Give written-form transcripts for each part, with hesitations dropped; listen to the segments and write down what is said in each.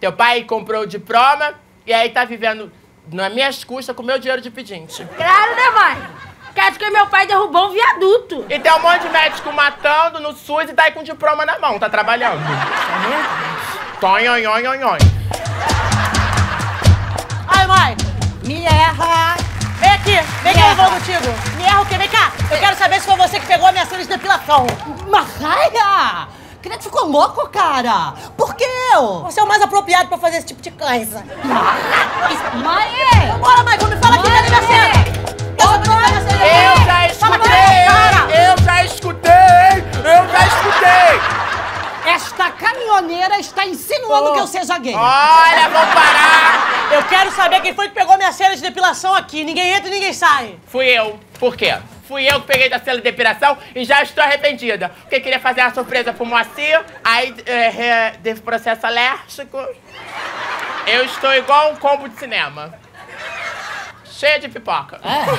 Teu pai comprou o diploma e aí tá vivendo nas minhas custas com o meu dinheiro de pedinte. Claro, né, mãe? Caso que meu pai derrubou um viaduto. E tem um monte de médico matando no SUS e tá aí com o diploma na mão, tá trabalhando. É mesmo? Tonhonhonhonhon. Ai, mãe. Me erra. Vem aqui. Vem cá, eu vou contigo. Me erra o quê? Vem cá. Eu quero saber se foi você que pegou a minha cena de depilação. Marraia! Credo, ficou louco, cara? Por que eu? Você é o mais apropriado pra fazer esse tipo de coisa. Mãe! Bora, mãe, quando fala aqui da minha cena. Eu já escutei! Esta caminhoneira está insinuando que eu seja gay. Olha, vamos parar! Eu quero saber quem foi que pegou minha cena de depilação aqui. Ninguém entra e ninguém sai. Fui eu. Por quê? Fui eu que peguei da cena de depilação e já estou arrependida. Porque queria fazer uma surpresa pro Moacir, aí teve processo alérgico. Eu estou igual um combo de cinema. Cheia de pipoca.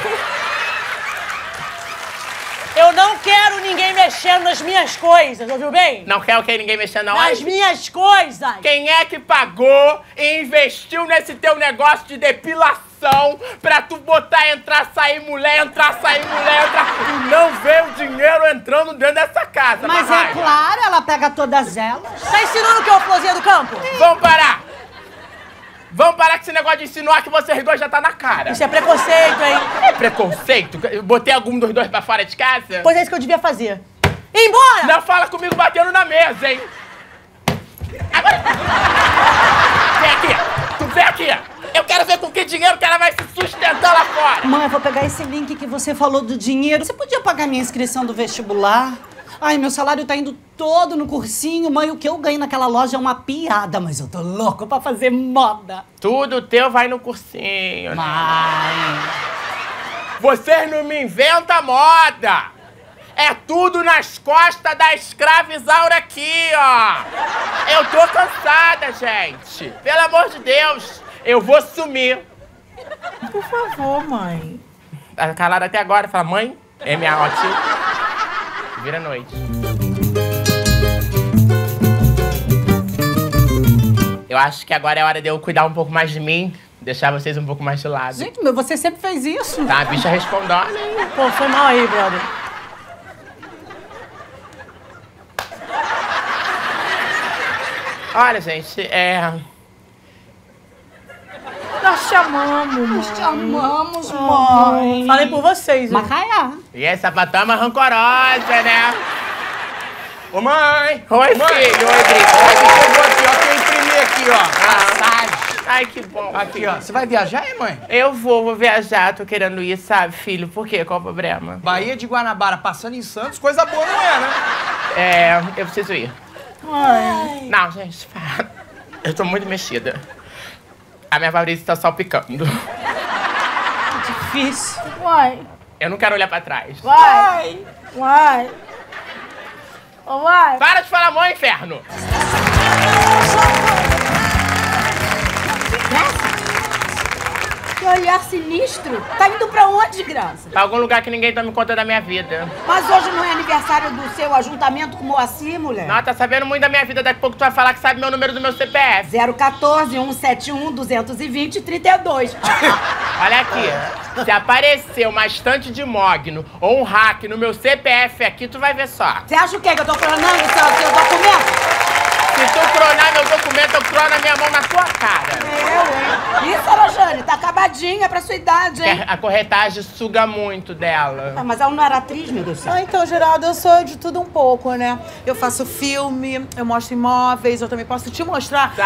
Eu não quero ninguém mexendo nas minhas coisas, ouviu bem? Não quer o que ninguém mexendo na Nas minhas coisas. Quem é que pagou e investiu nesse teu negócio de depilação pra tu botar entrar, sair mulher, entrar, sair mulher, entrar e não ver o dinheiro entrando dentro dessa casa? Mas Marraia? é claro, ela pega todas elas. Tá ensinando o que é o florzinha do campo? Vamos parar! Vamos parar com esse negócio de insinuar que vocês dois já tá na cara. Isso é preconceito, hein? É preconceito? Eu botei algum dos dois pra fora de casa? Pois é isso que eu devia fazer. Ir embora! Não fala comigo batendo na mesa, hein? Agora... Vem aqui! Tu vem aqui! Eu quero ver com que dinheiro que ela vai se sustentar lá fora! Mãe, eu vou pegar esse link que você falou do dinheiro. Você podia pagar minha inscrição do vestibular? Ai, meu salário tá indo todo no cursinho. Mãe, o que eu ganho naquela loja é uma piada, mas eu tô louco pra fazer moda. Tudo teu vai no cursinho, né? Mãe... Vocês não me inventam moda! É tudo nas costas da escravizaura aqui, ó! Eu tô cansada, gente! Pelo amor de Deus! Eu vou sumir! Por favor, mãe. Tá calada até agora, fala, mãe, é minha ótima. Vira noite. Eu acho que agora é hora de eu cuidar um pouco mais de mim, deixar vocês um pouco mais de lado. Gente, mas você sempre fez isso. Tá, a bicha respondona, hein? Pô, foi mal aí, brother. Olha, gente, Nós te amamos, mãe. Nós te amamos, mãe. Falei por vocês, hein? Macaia. E essa patama rancorosa, né? Ô, mãe! Oi, filho! Oi, Drico! Chegou aqui, ó, que eu imprimi aqui, ó. Passagem. Ai, que bom. Aqui, ó. Você vai viajar, hein, mãe? Eu vou viajar, tô querendo ir, sabe, filho? Por quê? Qual o problema? Baía de Guanabara passando em Santos, coisa boa não é, né? Eu preciso ir. Mãe. Não, gente, para. Eu tô muito mexida. A minha Fabrício tá salpicando. Difícil. Mãe. Eu não quero olhar pra trás. Vai. Vai. Ô, mãe. Para de falar mãe, inferno! Que olhar sinistro. Tá indo pra onde, Graça? Pra algum lugar que ninguém tome conta da minha vida. Mas hoje não é aniversário do seu ajuntamento com o Moacir, mulher? Não, tá sabendo muito da minha vida. Daqui a pouco tu vai falar que sabe meu número do meu CPF. 014 171 220 32. Olha aqui. Se aparecer uma estante de mogno ou um hack no meu CPF aqui, tu vai ver só. Você acha o quê? Que eu tô clonando o seu documento? Se tu cronar meu documento, eu crono a minha mão na tua cara. Eu, hein? Isso, Alajane, tá acabadinha pra sua idade, hein? A corretagem suga muito dela. Ah, mas ela não era atriz, meu Deus do céu. Ah, então, Geraldo, eu sou de tudo um pouco, né? Eu faço filme, eu mostro imóveis, eu também posso te mostrar.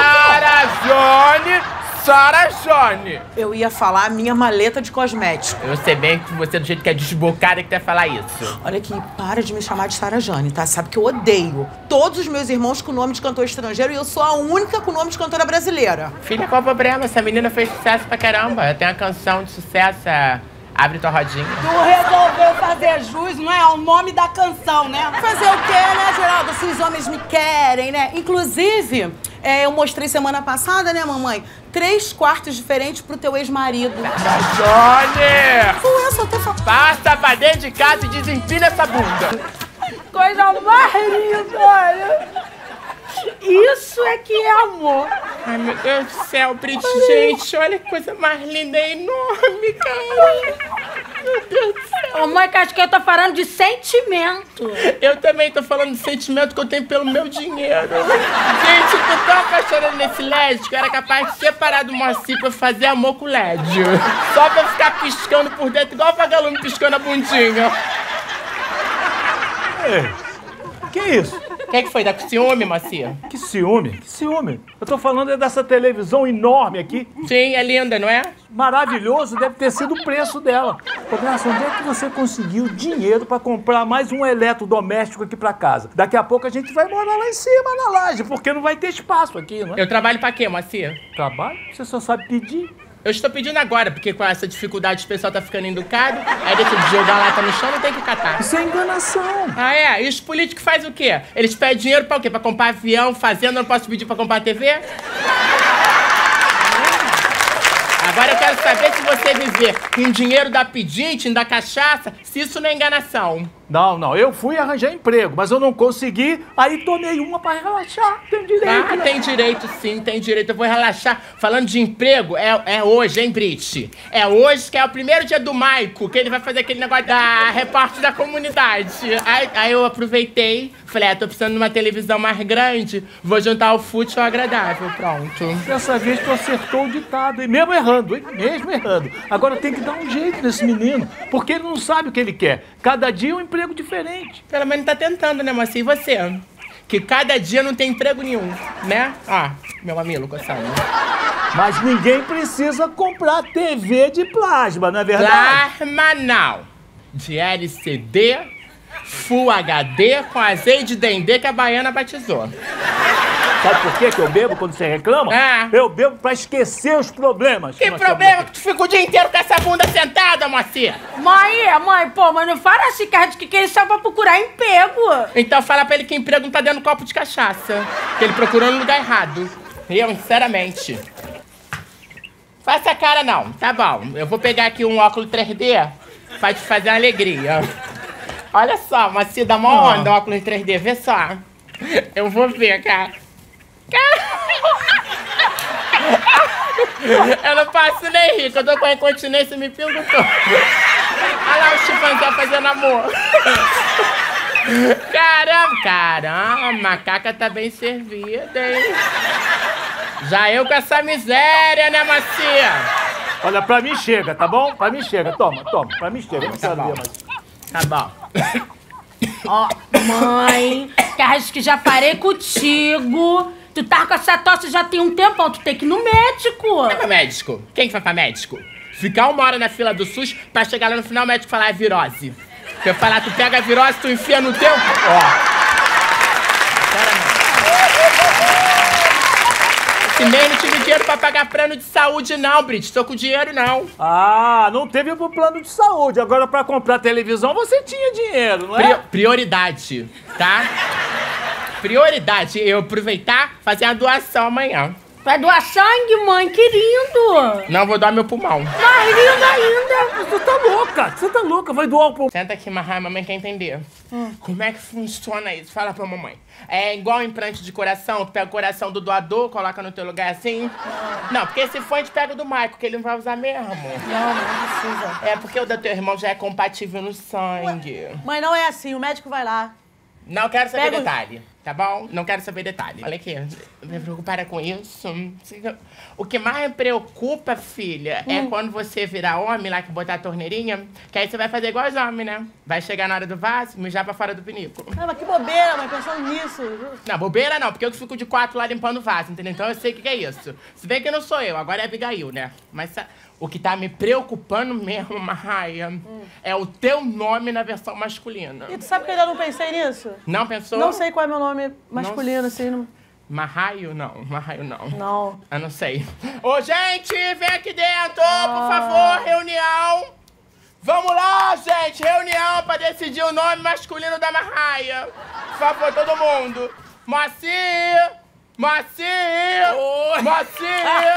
Sara Jone! Eu ia falar a minha maleta de cosmético. Eu sei bem que você, do jeito que é desbocada, que quer falar isso. Olha aqui, para de me chamar de Sara Jane, tá? Sabe que eu odeio todos os meus irmãos com nome de cantor estrangeiro e eu sou a única com nome de cantora brasileira. Filha, qual o problema? Essa menina fez sucesso pra caramba. Tem uma canção de sucesso, Abre Tua Rodinha. Tu resolveu fazer jus, não é? Ao nome da canção, né? Fazer o quê, né, Geraldo? Se os homens me querem, né? Inclusive, eu mostrei semana passada, né, mamãe? 3 quartos diferentes pro teu ex-marido. Jone! Foi essa, até falando. Passa pra dentro de casa e desempilha essa bunda. Coisa mais linda, olha. Isso é que é amor. Ai, meu Deus do céu, Brit, gente, olha que coisa mais linda e enorme, cara. Meu Deus do céu. Ô, mãe, que acho que eu tô falando de sentimento. Eu também tô falando do sentimento que eu tenho pelo meu dinheiro. Gente, eu tô tão apaixonada nesse LED que eu era capaz de separar do Moacir pra fazer amor com o LED. Só pra ficar piscando por dentro, igual o vagalume piscando a bundinha. Ei, que isso? O que foi? Dá com ciúme, Moacir? Que ciúme? Que ciúme? Eu tô falando é dessa televisão enorme aqui. Sim, é linda, não é? Maravilhoso, deve ter sido o preço dela. Ô, Graça, onde é que você conseguiu dinheiro pra comprar mais um eletrodoméstico aqui pra casa? Daqui a pouco a gente vai morar lá em cima, na laje, porque não vai ter espaço aqui, não é? Eu trabalho pra quê, Moacir? Trabalho? Você só sabe pedir. Eu estou pedindo agora, porque com essa dificuldade o pessoal tá ficando educado, aí deixa de jogar lata no chão, não tem que catar. Isso é enganação. Ah, é? E os políticos fazem o quê? Eles pedem dinheiro pra o quê? Pra comprar avião, fazenda, não posso pedir pra comprar TV? Agora eu quero saber se você viver com dinheiro da pedinte, da cachaça, se isso não é enganação. Não, eu fui arranjar emprego, mas eu não consegui, aí tomei uma pra relaxar, tem direito. Ah, tem direito sim, tem direito, eu vou relaxar. Falando de emprego, é hoje, hein, Brit? É hoje que é o primeiro dia do Maico, que ele vai fazer aquele negócio da repórter da comunidade. Aí eu aproveitei, falei, tô precisando de uma televisão mais grande, vou juntar o fútil ao agradável, pronto. Dessa vez tu acertou o ditado, e mesmo errando, hein? Mesmo errando. Agora tem que dar um jeito nesse menino, porque ele não sabe o que ele quer. Cada dia é um emprego diferente. Pelo menos tá tentando, né, Moacir? E você? Que cada dia não tem emprego nenhum, né? Ah, meu mamilo coçando. Mas ninguém precisa comprar TV de plasma, não é verdade? Plasma não. De LCD, Full HD com azeite de dendê que a baiana batizou. Sabe por quê que eu bebo quando você reclama? Ah. Eu bebo pra esquecer os problemas. Que problema que tu fica o dia inteiro com essa bunda sentada, Moacir? Mãe, pô, mas não fala assim, cara, de que ele só vai procurar emprego. Então fala pra ele que emprego não tá dentro do copo de cachaça. Que ele procurou no lugar errado. Eu, sinceramente. Faça a cara não, tá bom. Eu vou pegar aqui um óculos 3D pra te fazer uma alegria. Olha só, Moacir, dá uma onda, óculos 3D, vê só. Eu vou ver, cara. Eu não passo nem rir, eu tô com a incontinência me pingo todo. Olha lá o chimpanzé fazendo amor. Caramba, a macaca tá bem servida, hein? Já eu com essa miséria, né, Moacir? Olha, pra mim chega, tá bom? Pra mim chega, toma, pra mim chega, não quero ver mais. Tá bom. Ó, mãe, que acho que já parei contigo. Tu tá com essa tosse já tem um tempão, tu tem que ir no médico. Vai pra médico. Quem que vai pra médico? Ficar 1 hora na fila do SUS pra chegar lá no final o médico falar é virose. Se eu falar, tu pega a virose, tu enfia no teu... Ó. Esse mês não tive dinheiro pra pagar plano de saúde não, Brit. Tô com dinheiro não. Ah, não teve pro plano de saúde. Agora pra comprar televisão você tinha dinheiro, não é? Prioridade, tá? Prioridade. Eu aproveitar fazer a doação amanhã. Vai doar sangue, mãe? Que lindo! Não, vou doar meu pulmão. Mais lindo ainda! Você tá louca, vai doar o pulmão. Senta aqui, Marra, a mamãe quer entender. Como é que funciona isso? Fala pra mamãe. É igual implante de coração, tu pega o coração do doador, coloca no teu lugar assim? Não, porque se for, a gente pega o do Maico, que ele não vai usar mesmo. Não precisa. É porque o do teu irmão já é compatível no sangue. Mas não é assim, o médico vai lá. Não quero saber Pega o- detalhe, tá bom? Não quero saber detalhe. Olha aqui, me preocupar com isso. O que mais me preocupa, filha, é quando você virar homem lá que botar a torneirinha, que aí você vai fazer igual os homens, né? Vai chegar na hora do vaso, mijar pra fora do pinico. Ah, mas que bobeira, mãe, pensando nisso. Não, bobeira não, porque eu fico de 4 lá limpando o vaso, entendeu? Então eu sei o que é isso. Se bem que não sou eu, agora é a Abigail, né? Mas o que tá me preocupando mesmo, Marraia, é o teu nome na versão masculina. E tu sabe que eu ainda não pensei nisso? Não pensou? Não sei qual é meu nome masculino, assim. Não... Marraio, não. Marraio, não. Não. Eu não sei. Ô, gente, vem aqui dentro, por favor, reunião. Vamos lá, gente, reunião pra decidir o nome masculino da Marraia. Por favor, todo mundo. Moacir! Moacir! Oi. Moacir!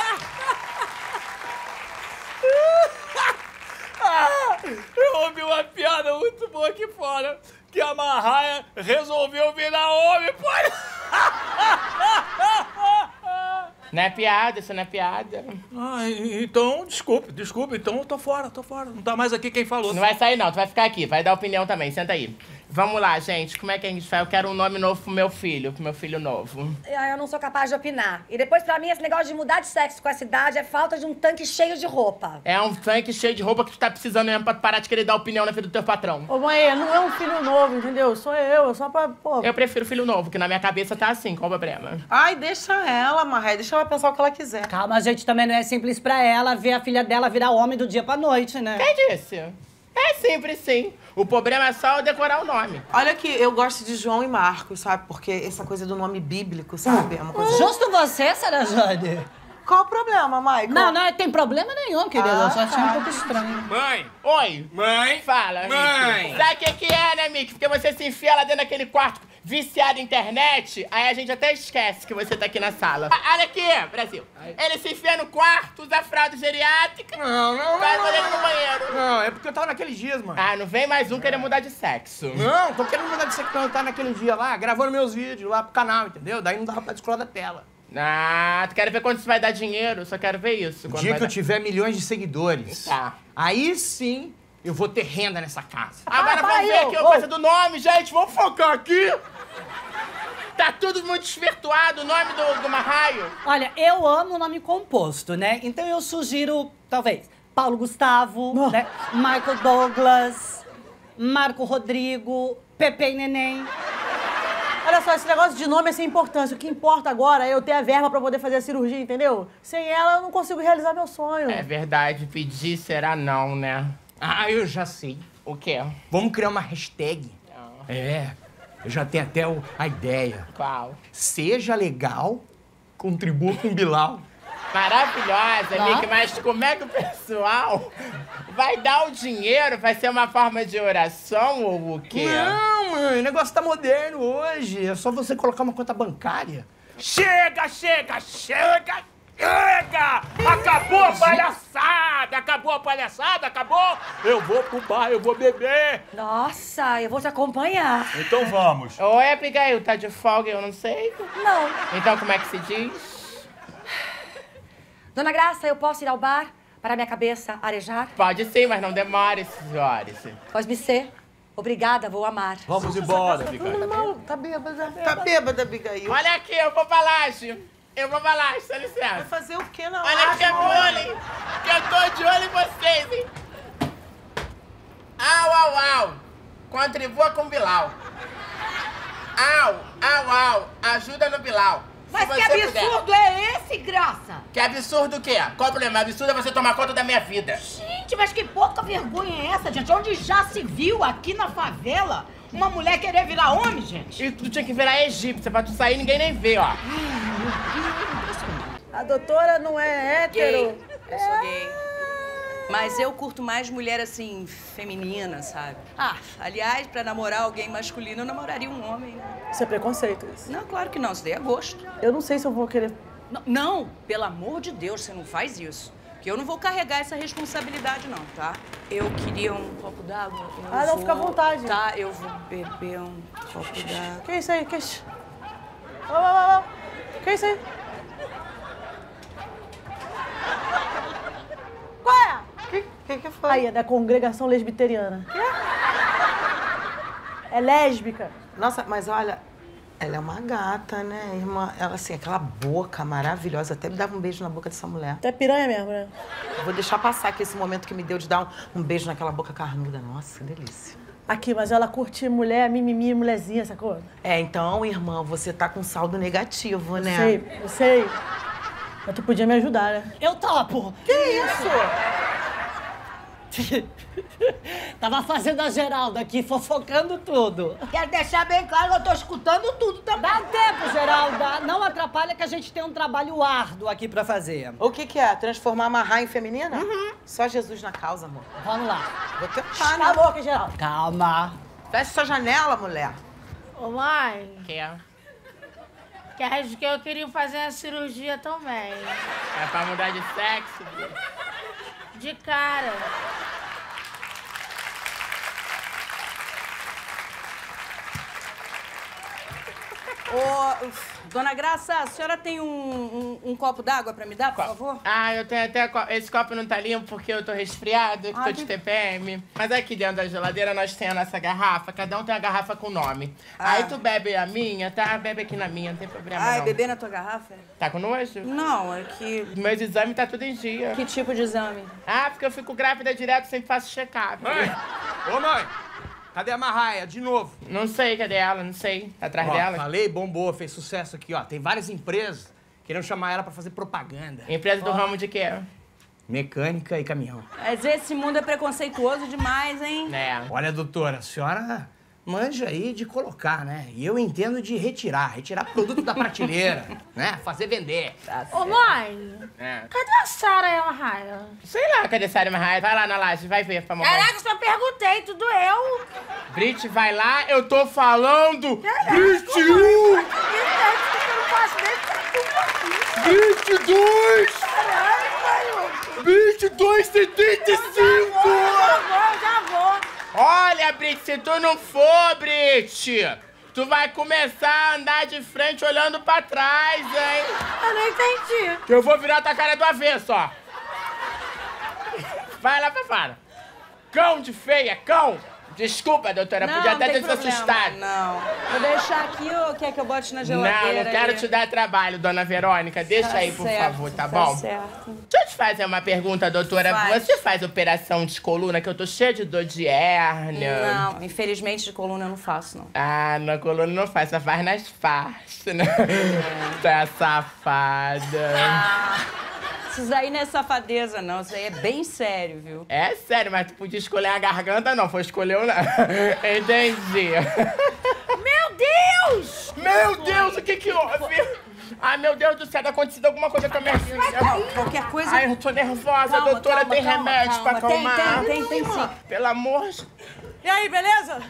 Eu ouvi uma piada muito boa aqui fora, que a Marraia resolveu virar homem, pô. Não é piada, isso não é piada. Ah, então, desculpe. Então eu tô fora. Não tá mais aqui quem falou. Não vai sair não, tu vai ficar aqui, vai dar opinião também, senta aí. Vamos lá, gente, como é que a gente faz? Eu quero um nome novo pro meu filho novo. Eu não sou capaz de opinar. E depois, pra mim, esse negócio de mudar de sexo com essa idade é falta de um tanque cheio de roupa. É um tanque cheio de roupa que tu tá precisando mesmo pra parar de querer dar opinião na vida do teu patrão. Ô, mãe, não é um filho novo, entendeu? Sou eu, só pra, pô... Eu prefiro filho novo, que na minha cabeça tá assim, qual o problema? Ai, deixa ela, Marré. Deixa ela pensar o que ela quiser. Calma, gente, também não é simples pra ela ver a filha dela virar homem do dia pra noite, né? Quem disse? É simples, sim. O problema é só eu decorar o nome. Olha que eu gosto de João e Marcos, sabe? Porque essa coisa do nome bíblico, sabe? É uma coisa... Justo você, Sarah Jane. Qual o problema, Michael? Não tem problema nenhum, querida. Eu só achei um pouco estranho. Mãe! Oi! Mãe! Fala, Mãe! Mickey. Sabe o que é, né, Mickey? Porque você se enfia lá dentro daquele quarto viciado em internet, aí a gente até esquece que você tá aqui na sala. Olha aqui, Brasil. Ele se enfia no quarto, usa fralda geriátrica, vai banheiro no banheiro. Não, é porque eu tava naqueles dias, mano. Ah, não vem mais um querer mudar de sexo. Não, tô querendo mudar de sexo, eu tava naquele dia lá, gravando meus vídeos lá pro canal, entendeu? Daí não dava pra descolar da tela. Ah, tu quer ver quanto isso vai dar dinheiro? Só quero ver isso. O quando dia vai que eu dar... tiver milhões de seguidores, Tá. aí sim eu vou ter renda nessa casa. Agora vamos ver aqui a coisa do nome, gente. Vamos focar aqui. Tá tudo muito desvirtuado, o nome do Marraio. Olha, eu amo o nome composto, né? Então eu sugiro, talvez, Paulo Gustavo, né? Michael Douglas, Marco Rodrigo, Pepe e Neném. Olha só, esse negócio de nome é sem importância. O que importa agora é eu ter a verba pra poder fazer a cirurgia, entendeu? Sem ela, eu não consigo realizar meu sonho. É verdade, pedir será não, né? Ah, eu já sei. O quê? Vamos criar uma hashtag. É, eu já tenho até a ideia. Qual? Seja legal, contribua com o Bilal. Maravilhosa, Mickey, mas como é que o pessoal vai dar o dinheiro? Vai ser uma forma de oração ou o quê? Não, mãe, o negócio tá moderno hoje. É só você colocar uma conta bancária. Chega! Acabou a palhaçada! Acabou! Eu vou pro bar, eu vou beber! Nossa, eu vou te acompanhar. Então vamos. Oi, Abigail, tá de folga? Eu não sei. Não. Então como é que se diz? Dona Graça, eu posso ir ao bar para minha cabeça arejar? Pode sim, mas não demore, senhores. Pode me ser. Obrigada, vou amar. Vamos embora, Abigail. Tá bêbada. Tá bêbada, Abigail. Olha aqui, eu vou pra laje. Dá licença. Vai fazer o quê na Olha aqui, bullying, que eu tô de olho em vocês, hein? Au. Contribua com o Bilal. Au. Ajuda no Bilal. Mas que absurdo é esse, Graça? Que absurdo o quê? Qual o problema? Absurdo é você tomar conta da minha vida. Gente, mas que pouca vergonha é essa, gente? Onde já se viu aqui na favela uma mulher querer virar homem, gente? E tu tinha que virar egípcia pra tu sair e ninguém nem vê, ó. A doutora não é hétero. Eu sou gay. Mas eu curto mais mulher, assim, feminina, sabe? Aliás, pra namorar alguém masculino, eu namoraria um homem, né? Isso é preconceito, isso. Não, claro que não. Isso daí é gosto. Eu não sei se eu vou querer... Não, pelo amor de Deus, você não faz isso. Que eu não vou carregar essa responsabilidade, não, tá? Eu queria um copo d'água. Não, fica à vontade. Tá, eu vou beber um copo d'água. Que isso aí? Que isso? Que isso aí? Qual é? Que foi? Aí, é da congregação lesbiteriana. É lésbica. Nossa, mas olha, ela é uma gata, né, irmã? Ela, assim, aquela boca maravilhosa. Até me dava um beijo na boca dessa mulher. Até piranha mesmo, né? Eu vou deixar passar aqui esse momento que me deu de dar um beijo naquela boca carnuda. Nossa, que delícia. Aqui, mas ela curte mulher, mimimi, mulherzinha, sacou? É, então, irmã, você tá com saldo negativo, né? Eu sei. Mas tu podia me ajudar, né? Eu topo! Que isso? Tava fazendo a Geralda aqui, fofocando tudo. Quero deixar bem claro que eu tô escutando tudo também. Dá tempo, Geralda. Não atrapalha que a gente tem um trabalho árduo aqui pra fazer. O que é? Transformar Marrá em feminina? Só Jesus na causa, amor. Vamos lá. Vou tentar, Cala né? a boca, Geraldo. Calma. Fecha sua janela, mulher. Ô, mãe, Que é? que eu queria fazer a cirurgia também. É pra mudar de sexo? De cara. Ô, dona Graça, a senhora tem um copo d'água pra me dar, por favor? Ah, eu tenho até... Esse copo não tá limpo porque eu tô resfriado, que tô de TPM. Mas aqui dentro da geladeira nós temos a nossa garrafa. Cada um tem uma garrafa com nome. Aí tu bebe a minha, tá? Bebe aqui na minha, não tem problema não. Beber na tua garrafa? Tá com nojo? Não, é que... Meus exames tá tudo em dia. Que tipo de exame? Ah, porque eu fico grávida direto, sempre faço check-up. Mãe! Ô, mãe! Cadê a Marraia? De novo. Não sei, cadê ela? Não sei. Tá atrás dela? Falei, bombou, fez sucesso aqui, ó. Tem várias empresas querendo chamar ela pra fazer propaganda. Empresa do ramo de quê? Mecânica e caminhão. Mas esse mundo é preconceituoso demais, hein? É. Olha, doutora, a senhora manja aí de colocar, né? E eu entendo de retirar produto da prateleira, né? Fazer vender. Ô, mãe, É. cadê a Sara e a Marraia? Sei lá, cadê a Sara Marraia? Vai lá na laje, vai ver pra mamãe. Caraca, só perguntei, tudo eu. Brit, vai lá, eu tô falando! Brit 1! Eu não faço nem Brit 2! Brit 2,75! Já vou. Olha, Brit, se tu não for, Brit, tu vai começar a andar de frente olhando pra trás, hein? Eu não entendi. Que eu vou virar tua cara do avesso, ó. Vai lá pra fora. Cão de feia, cão! Desculpa, doutora, podia até ter se assustado. Não. Vou deixar aqui ou quer que eu bote na Não, geladeira? não quero te dar trabalho, dona Verônica. Deixa aí, por favor, tá bom? certo. Deixa eu te fazer uma pergunta, doutora. Faz. Você faz operação de coluna, que eu tô cheia de dor de hérnia? Não, infelizmente de coluna eu não faço, não. Ah, na coluna não faz, só faz nas faixas, né? Tá safada. Isso daí não é safadeza, não. Isso aí é bem sério, viu? É sério, mas tu podia escolher a garganta, não. Foi escolher o... Entendi. Meu Deus! Meu Deus, o que que houve? Ai, meu Deus do céu, tá acontecendo alguma coisa com a minha filha. Qualquer coisa... Ai, eu tô nervosa. Calma, A doutora calma, tem calma, remédio calma. pra acalmar? Tem sim. Pelo amor de... E aí, beleza?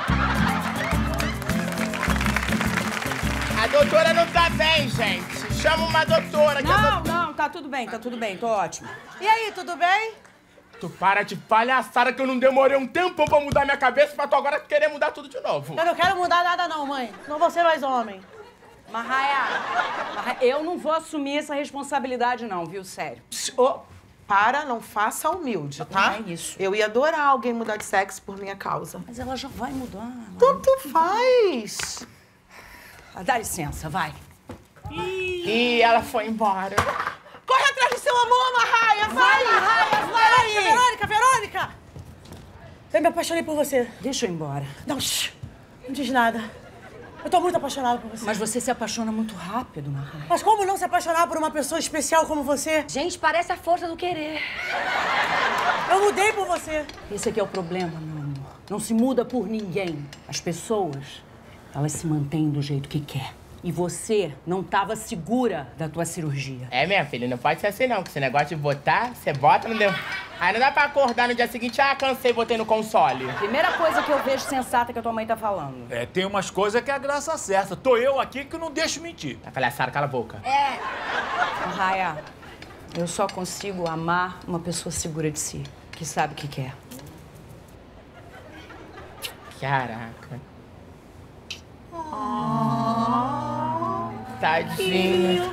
A doutora não tá bem, gente. Chama uma doutora. Que Não, tá tudo bem, tô ótimo. E aí, tudo bem? Tu para de palhaçada que eu não demorei um tempão pra mudar minha cabeça pra tu agora querer mudar tudo de novo. Eu não quero mudar nada não, mãe. Não vou ser mais homem. Marraia, eu não vou assumir essa responsabilidade não, viu? Sério. Para, não faça humilde, tá? Não é isso. Eu ia adorar alguém mudar de sexo por minha causa. Mas ela já vai mudar. Tanto faz. Dá licença, vai. E ela foi embora. Corre atrás do seu amor, Marraia! Vai, Marraia, vai! Verônica! Eu me apaixonei por você. Deixa eu ir embora. Não, não diz nada. Eu tô muito apaixonada por você. Mas você se apaixona muito rápido, Marraia. Mas como não se apaixonar por uma pessoa especial como você? Gente, parece a força do querer. Eu mudei por você. Esse aqui é o problema, meu amor. Não se muda por ninguém. As pessoas, elas se mantêm do jeito que quer. E você não estava segura da tua cirurgia. É, minha filha, não pode ser assim não, que esse negócio de botar, você bota no... Aí não dá pra acordar no dia seguinte, cansei, botei no console. Primeira coisa que eu vejo sensata que a tua mãe tá falando. É, tem umas coisas que a graça acerta. Tô eu aqui que não deixo mentir. A palhaçada, cala a boca. Marraia, eu só consigo amar uma pessoa segura de si, que sabe o que quer. Caraca. Tadinha.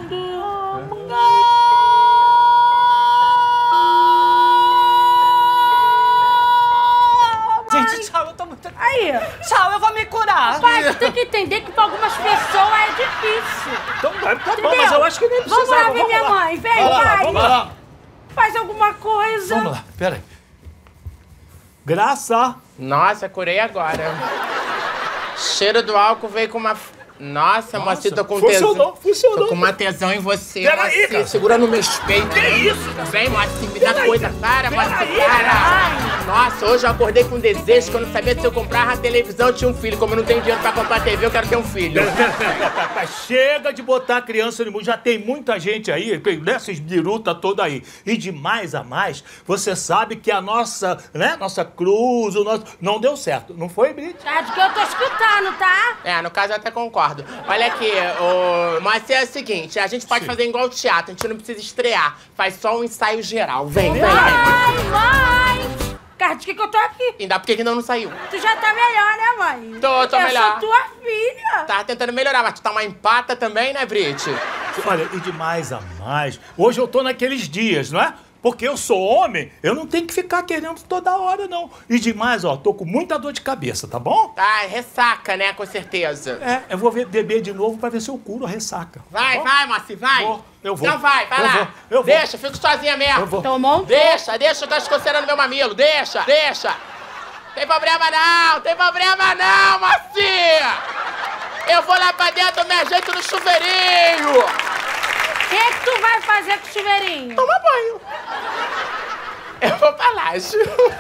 Gente, tchau, eu tô muito... Aí, Tchau, eu vou me curar. pai, tu tem que entender que pra algumas pessoas é difícil. Então tá bom, Entendeu? mas eu acho que nem precisava. Vamos lá ver minha mãe, vem, vai. Vamos lá. Faz alguma coisa. Vamos lá, pera aí. Graça. Nossa, curei agora. Cheiro do álcool veio com uma... Nossa, mocinha, tô com tesão. Funcionou. Tô com uma tesão em você, Pera aí, mocinha. cara. Segura no meus peitos. Que isso? Vem, mocinha, me dá coisa. Para, mocinha, aí, para. Nossa, hoje eu acordei com desejo que eu não sabia se eu comprava uma televisão eu tinha um filho. Como eu não tenho dinheiro pra comprar TV, eu quero ter um filho. Tá, chega de botar criança no mundo. Já tem muita gente aí, dessas birutas toda aí. E de mais a mais, você sabe que a nossa, né, nossa cruz, o nosso... não deu certo. Não foi, Brit? É de que eu tô escutando, tá? É, no caso eu até concordo. Olha aqui, mas é o seguinte, a gente pode fazer igual o teatro, a gente não precisa estrear. Faz só um ensaio geral. Vem, vem, vem. Vai! Cara, de que eu tô aqui? Ainda por que não saiu? Tu já tá melhor, né, mãe? Tô melhor. Eu sou tua filha. Tá tentando melhorar, mas tu tá uma empata também, né, Brit? Olha, e de mais a mais, hoje eu tô naqueles dias, não é? Porque eu sou homem, eu não tenho que ficar querendo toda hora, não. E demais, ó, tô com muita dor de cabeça, tá bom? Tá, ressaca, né, com certeza. Eu vou beber de novo pra ver se eu curo a ressaca. Vai, Moacir, vai. Eu vou. Então vai lá. Eu vou. Deixa, fico sozinha mesmo. Eu vou. Tomou um Deixa, eu tô escocerando meu mamilo. Deixa. Tem problema não, Moacir. Eu vou lá pra dentro, me ajeito no chuveirinho. O que tu vai fazer com o chuveirinho? Tomar banho. Eu vou pra laje.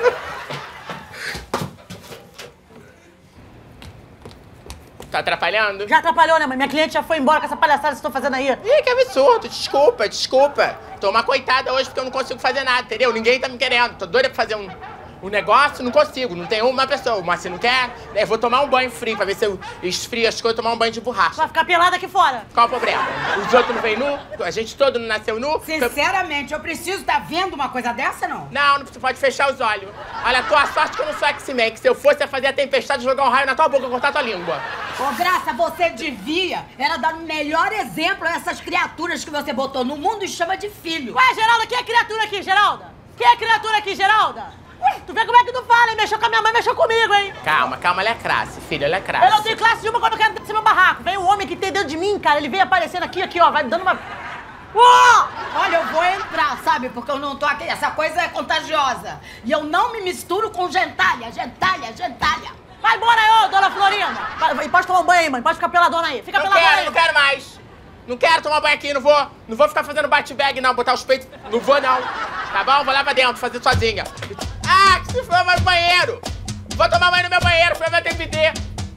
Tá atrapalhando? Já atrapalhou, né, mãe? Minha cliente já foi embora com essa palhaçada que vocês estão fazendo aí. Ih, que absurdo. Desculpa. Tô uma coitada hoje porque eu não consigo fazer nada, entendeu? Ninguém tá me querendo. Tô doida pra fazer um negócio, não consigo. Não tem uma pessoa. Mas se não quer, eu vou tomar um banho frio pra ver se eu esfrio as coisas e tomar um banho de borracha. Vai ficar pelada aqui fora. Qual o problema? Os outros não vêm nu? A gente todo não nasceu nu? Sinceramente, eu preciso estar vendo uma coisa dessa, não? Não, você pode fechar os olhos. Olha, tua sorte que eu não sou X-Men, que se eu fosse, ia fazer a tempestade, jogar um raio na tua boca, cortar tua língua. Ô, Graça, você devia era dar o melhor exemplo a essas criaturas que você botou no mundo e chama de filho. Ué, Geralda, quem é criatura aqui, Geralda? Quem é criatura aqui, Geralda? Ué, tu vê como é que tu fala, hein? Mexeu com a minha mãe, mexeu comigo, hein? Calma, ela é classe, filho, ela é classe. Eu não tenho classe nenhuma quando eu quero descer meu barraco. Vem um homem que tem dentro de mim, cara. Ele vem aparecendo aqui, ó, vai me dando uma... Olha, eu vou entrar, sabe? Porque eu não tô aqui. Essa coisa é contagiosa. E eu não me misturo com gentalha. Vai embora aí, ô, dona Florinda. Pode tomar um banho aí, mãe. Pode ficar peladona aí. Fica peladona aí. Não quero mais. Não quero tomar banho aqui, não vou ficar fazendo bate-bag, não, botar os peitos. Não vou, não. Tá bom? Vou lá pra dentro, fazer sozinha. Ah, que se for mais banheiro. Vou tomar banho no meu banheiro, pra ver DVD.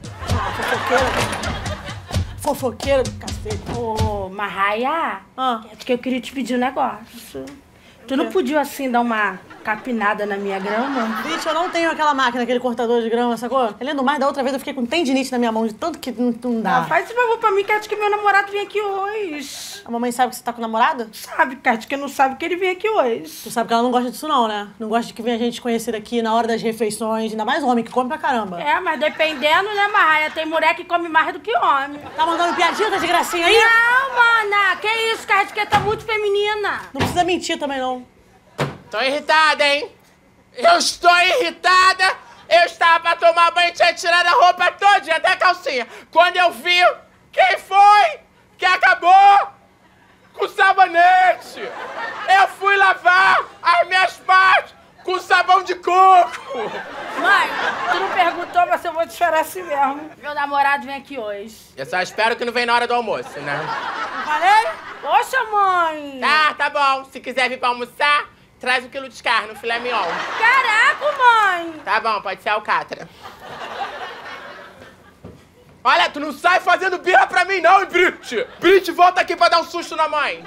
Fofoqueira do cacete. Ô, Marraia, acho que eu queria te pedir um negócio. Tu não podia, assim, dar uma capinada na minha grama? Bicho, eu não tenho aquela máquina, aquele cortador de grama, sacou? Além do mais, da outra vez eu fiquei com tendinite na minha mão, de tanto que não dá. Faz esse favor pra mim, que acho que meu namorado vem aqui hoje. A mamãe sabe que você tá com o namorado? Sabe, Kátia, que não sabe que ele vem aqui hoje. Tu sabe que ela não gosta disso não, né? Não gosta de que venha gente conhecida aqui na hora das refeições, ainda mais homem, que come pra caramba. É, mas dependendo, né, Marraia? Tem mulher que come mais do que homem. Tá mandando piadinha, tá de gracinha aí? Não, mana, que isso, Kátia, que tá muito feminina. Não precisa mentir também, não. Tô irritada, hein? Eu estou irritada. Eu estava pra tomar banho, tinha tirado a roupa toda, até a calcinha. Quando eu vi, quem foi que acabou com o sabonete? Eu fui lavar as minhas partes com sabão de coco. Mãe, tu não perguntou, mas eu vou te chorar assim mesmo. Meu namorado vem aqui hoje. Eu só espero que não venha na hora do almoço, né? Não falei? Poxa, mãe. Tá bom. Se quiser vir pra almoçar, traz 1 quilo de carne, um filé mignon. Caraca, mãe! Tá bom, pode ser alcatra. Olha, tu não sai fazendo birra pra mim não, Brit! Brit, volta aqui pra dar um susto na mãe.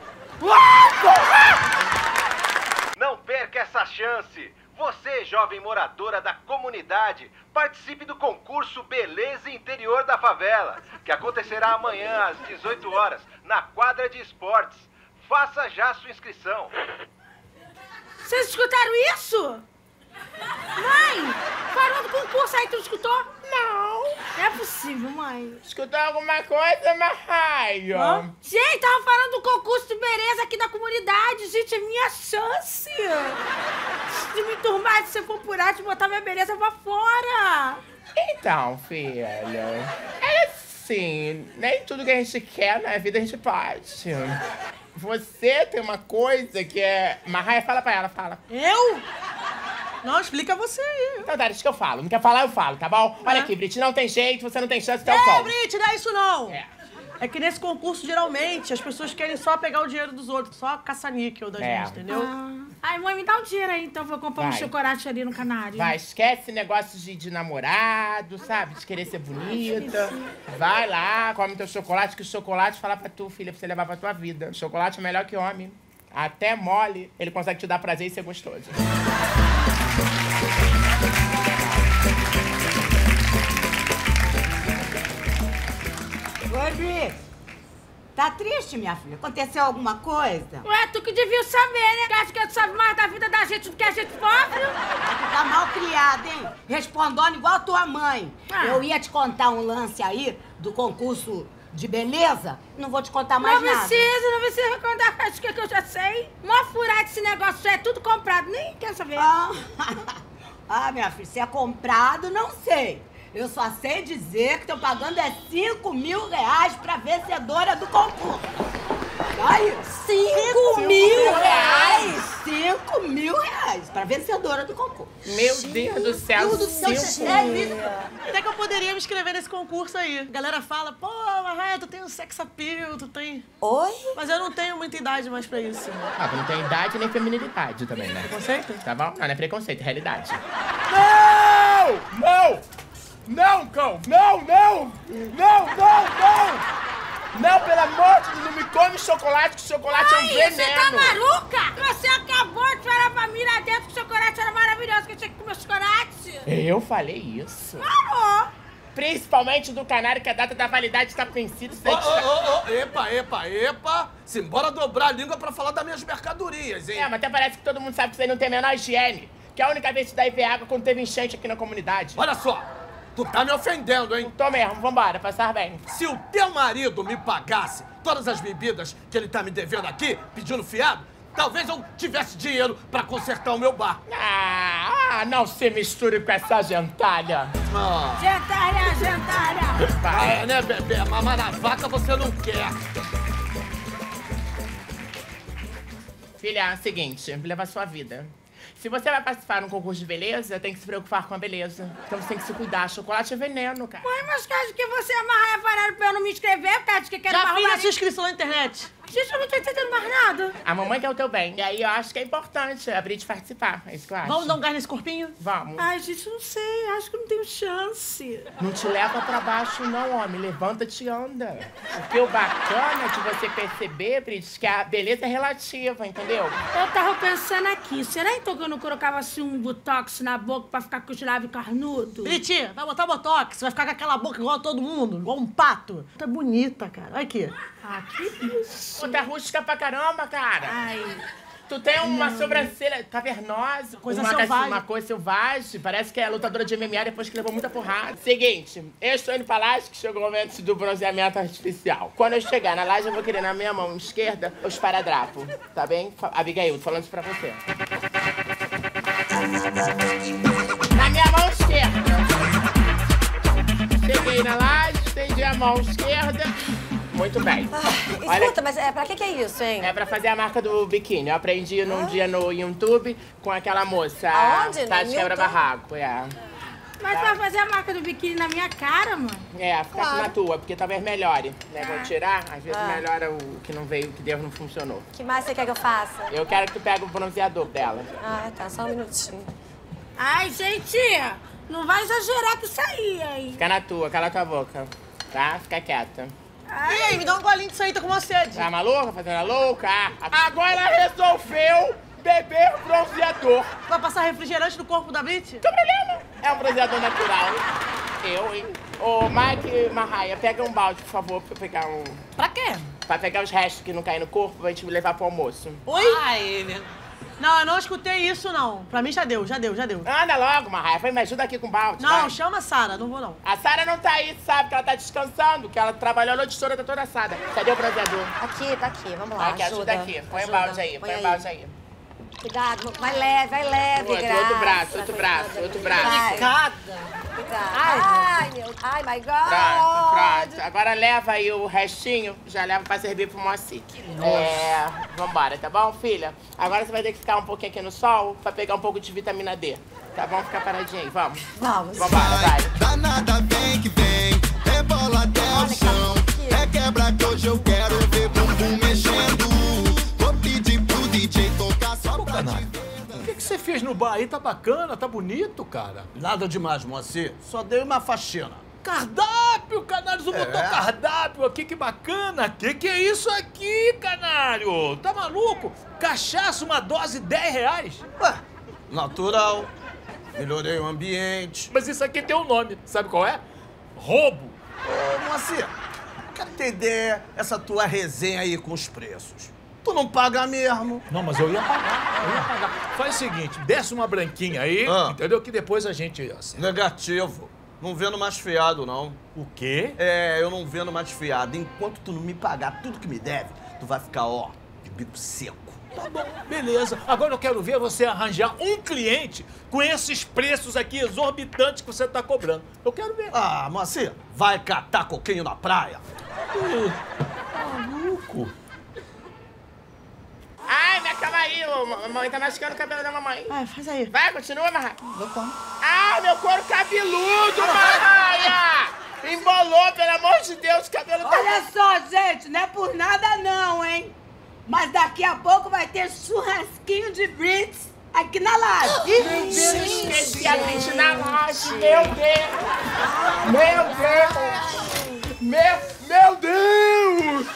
Não perca essa chance! Você, jovem moradora da comunidade, participe do concurso Beleza Interior da Favela, que acontecerá amanhã às 18 horas, na quadra de esportes. Faça já sua inscrição. Vocês escutaram isso? Mãe, parou do concurso aí, tu escutou? Não. Não é possível, mãe. Escutou alguma coisa, Marraia? Gente, tava falando do concurso de beleza aqui da comunidade. Gente, é minha chance de me turmar, de ser popular, de botar minha beleza pra fora. Então, filha, é assim, nem tudo que a gente quer na vida a gente pode. Você tem uma coisa que é... Marraia, fala pra ela, fala. Eu? Não, explica você aí. Então tá, deixa que eu falo. Não quer falar, eu falo, tá bom? Olha aqui, Brit, não tem jeito, você não tem chance, então eu como. Brit, não é isso não. É que nesse concurso, geralmente, as pessoas querem só pegar o dinheiro dos outros, só caça-níquel da gente, entendeu? Ai, mãe, me dá o dinheiro aí, então eu vou comprar um chocolate ali no Canário. Vai, esquece negócio de namorado, sabe? De querer ser bonita. Vai lá, come teu chocolate, que o chocolate fala pra tu, filha, pra você levar pra tua vida. Chocolate é melhor que homem. Até mole, ele consegue te dar prazer e ser gostoso. Oi, Bri. Tá triste, minha filha? Aconteceu alguma coisa? Ué, tu que devia saber, né? Acho que tu sabe mais da vida da gente do que a gente pobre. Tu tá mal criada, hein? Respondendo igual a tua mãe. Eu ia te contar um lance aí do concurso de beleza. Não vou te contar mais nada. Não precisa contar. Acho que eu já sei. Mó furado esse negócio, já é tudo comprado. Nem quero saber. Ah, minha filha, se é comprado, não sei. Eu só sei dizer que estão pagando 5 mil reais pra vencedora do concurso. Aí, 5 mil reais! 5 mil reais pra vencedora do concurso. Meu Deus do céu, Deus do céu, 5 mil. Até que eu poderia me inscrever nesse concurso aí. A galera fala, pô, Marraia, tu tem um sex appeal, tu tem... Oi? Mas eu não tenho muita idade mais pra isso. Ah, tu não tem idade nem feminilidade também, né? Preconceito? Tá bom? Não é preconceito, é realidade. Não! Não! Não, cão! Não, não! Não, não, não! Não, pelo amor de Deus, não me come chocolate, que chocolate é um veneno. Você tá maluca? Você acabou de falar pra mim lá dentro que o chocolate era maravilhoso, que eu tinha que comer chocolate. Eu falei isso. Falou. Principalmente do canário, que a data da validade está vencida. Epa! Simbora dobrar a língua pra falar das minhas mercadorias, hein? É, mas até parece que todo mundo sabe que você não tem a menor higiene. Que a única vez que daí veio água quando teve enchente aqui na comunidade. Olha só, tu tá me ofendendo, hein? Tô mesmo, vambora, passar bem. Se o teu marido me pagasse todas as bebidas que ele tá me devendo aqui, pedindo fiado, talvez eu tivesse dinheiro pra consertar o meu bar. Não se misture com essa gentalha. Gentalha! É, né, bebê? Mamar na vaca você não quer. Filha, é o seguinte, leva a sua vida. Se você vai participar de um concurso de beleza, tem que se preocupar com a beleza. Então você tem que se cuidar. Chocolate é veneno, cara. Mãe, mas caso que você amarrar pararam pra eu não me inscrever, caso que quero Já fiz a sua inscrição na internet. Gente, eu não tô entendendo mais nada. A mamãe quer o teu bem. E aí eu acho que é importante abrir de participar. É isso que eu acho. Vamos dar um gás nesse corpinho? Vamos. Ai, gente, não sei. Acho que não tenho chance. Não te leva pra baixo, não, homem. Levanta-te e anda. Porque o bacana de você perceber, Brits, que a beleza é relativa, entendeu? Eu tava pensando aqui. Será então que eu não colocava assim um botox na boca pra ficar com os lábios carnudos? Briti, vai botar botox, vai ficar com aquela boca igual a todo mundo, igual um pato. Tá bonita, cara. Olha aqui. Ah, que isso. Tu tá rústica pra caramba, cara. Ai. Tu tem uma sobrancelha cavernosa. Coisa selvagem. Uma coisa selvagem. Parece que é lutadora de MMA depois que levou muita porrada. Seguinte, eu estou indo pra laje que chegou o momento do bronzeamento artificial. Quando eu chegar na laje, eu vou querer na minha mão esquerda o esparadrapo. Tá bem? Abigail, tô falando isso pra você. Na minha mão esquerda. Cheguei na laje, estendi a mão esquerda. Muito bem. Escuta, mas pra que é isso, hein? É pra fazer a marca do biquíni. Eu aprendi num dia no YouTube com aquela moça. Aonde? Tá de quebra-barraco, é. Mas vai fazer a marca do biquíni na minha cara, mano? É, fica aqui na tua, porque talvez melhore. Né? Vou tirar, às vezes melhora o que não veio, o que deu não funcionou. O que mais você quer que eu faça? Eu quero que tu pegue o bronzeador dela. Ah, tá, só um minutinho. Ai, gente, não vai exagerar com isso aí, hein? Fica na tua, cala tua boca. Tá? Fica quieta. E aí, me dá um golinho disso aí, tô com uma sede. Tá maluca? Fazendo a louca? Agora ela resolveu beber bronzeador. Vai passar refrigerante no corpo da Brit? Tem problema. É um bronzeador natural. Eu, hein? Ô, Mike Marraia, pega um balde, por favor, pra eu pegar um... Pra quê? Pra pegar os restos que não caem no corpo, pra gente levar pro almoço. Oi? Ai, não, eu não escutei isso, não. Pra mim já deu. Anda logo, Marraia. Vai, me ajuda aqui com o balde. Não, vai. chama a Sara, não vou não. A Sara não tá aí, sabe? Que ela tá descansando, que ela trabalhou a noite toda, tá toda assada. Cadê o bronzeador? Aqui, tá aqui, vamos lá. Aqui, ajuda aqui. Põe o balde aí, põe o balde aí. Cuidado, vai leve, Outro braço. Cuidado. Ai, meu... Ai, my God. Pronto. Agora leva aí o restinho, já leva pra servir pro Moacir. Vambora, tá bom, filha? Agora você vai ter que ficar um pouquinho aqui no sol pra pegar um pouco de vitamina D. Tá bom? Ficar paradinho aí, vamos. Vambora, vai. Danada, vem que vem, rebola até o chão. É quebra que hoje eu quero ver bumbum mexendo. Vou pedir pro DJ tocar só pra te ver. O que você fez no bar aí? Tá bacana, tá bonito, cara. Nada demais, Moacir. Só dei uma faxina. Cardápio, Canário, botou cardápio aqui, que bacana. Que é isso aqui, Canário? Tá maluco? Cachaça, uma dose, R$10. Ué, natural. Melhorei o ambiente. Mas isso aqui tem um nome, sabe qual é? Roubo. Ô, Moacir, quero entender essa tua resenha aí com os preços. Tu não paga mesmo? Não, mas eu ia pagar. Faz o seguinte, desce uma branquinha aí, entendeu? Que depois a gente... Assim... Negativo. Não vendo mais fiado, não. O quê? Eu não vendo mais fiado. Enquanto tu não me pagar tudo que me deve, tu vai ficar, ó, de bico seco. Tá bom, beleza. Agora eu quero ver você arranjar um cliente com esses preços aqui exorbitantes que você tá cobrando. Eu quero ver. Ah, Moacir, vai catar coquinho na praia. Maluco. Ai, minha calma aí, mamãe tá machucando o cabelo da mamãe. Vai, faz aí. Vai, continua, Marraia. Vou pôr. Ai, meu couro cabeludo, Marraia! Embolou, pelo amor de Deus, o cabelo tá... Olha só, gente, não é por nada não, hein? Mas daqui a pouco vai ter churrasquinho de Brits aqui na laje. Meu Deus, esqueci a Brits na laje, meu Deus! Meu Deus!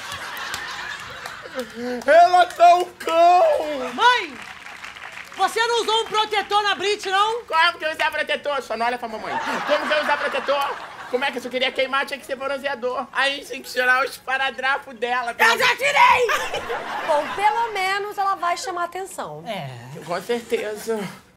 Ela tá um cão! Mãe! Você não usou um protetor na Brit, não? Como que eu usar protetor? Só não olha pra mamãe. Como que eu usar protetor? Como é que se eu queria queimar, tinha que ser bronzeador. Aí a gente tem que tirar os esparadrapos dela. Eu já tirei! Bom, pelo menos ela vai chamar atenção. Com certeza.